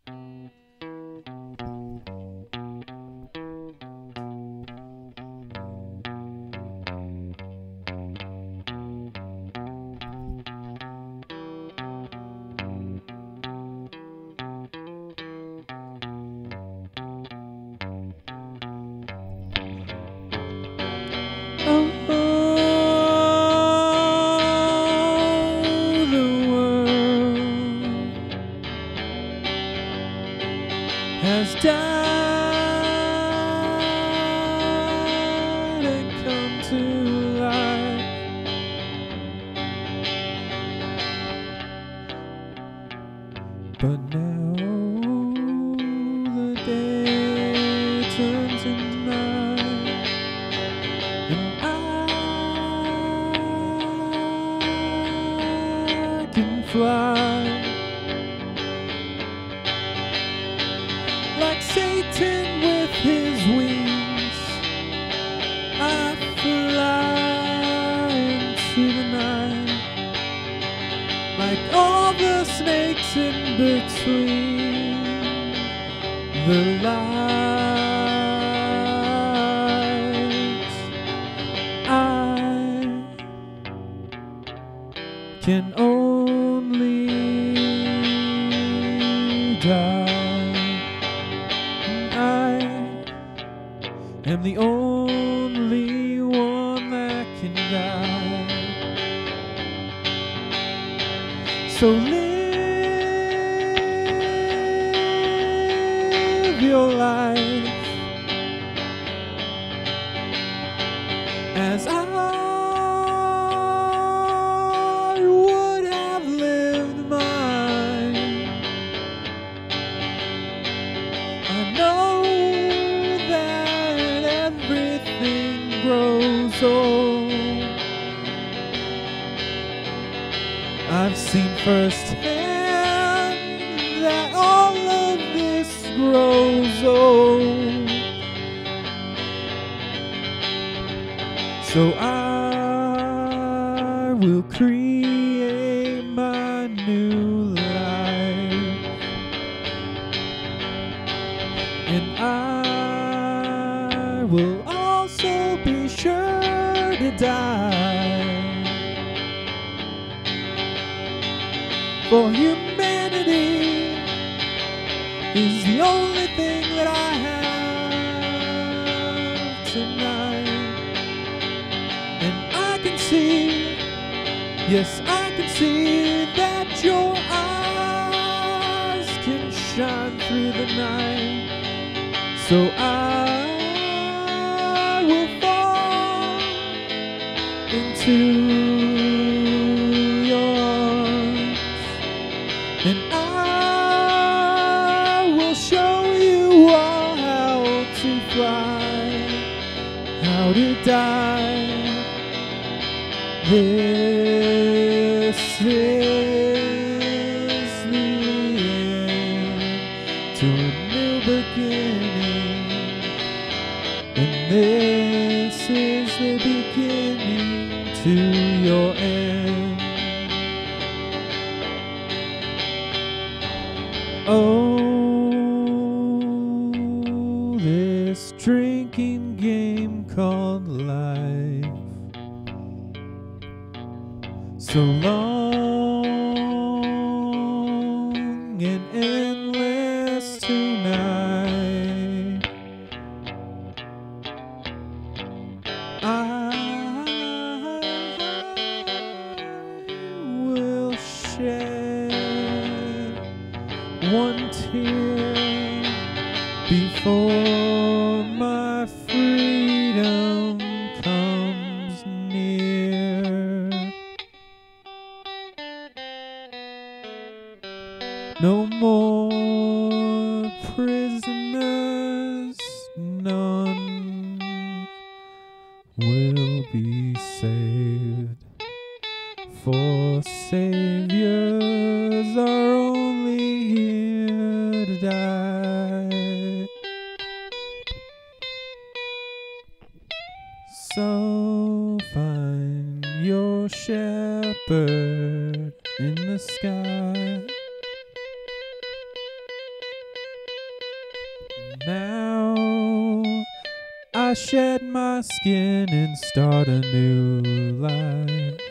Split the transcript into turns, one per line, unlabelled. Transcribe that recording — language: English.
Has died and come to life. But now the day turns into night, and I can fly like Satan with his wings. I fly into the night, like all the snakes in between the lights. I can only die. Am the only one that can die. So live your life as I would have lived mine. I know everything grows old. I've seen firsthand that all of this grows old. So I will create my new life, and I will also be sure to die. For humanity is the only thing that I have tonight. And I can see, yes, I can see that your eyes can shine through the night. So I will fall into your arms, and I will show you all how to fly, how to die. This is the end to a new beginning, and this is the beginning to your end. Oh, this drinking game called life, so long and endless tonight. I will shed one tear before my freedom comes near. No more prisoners, none will be saved, for saviors are only here to die. So find your shepherd in the sky, Now I shed my skin and start a new life.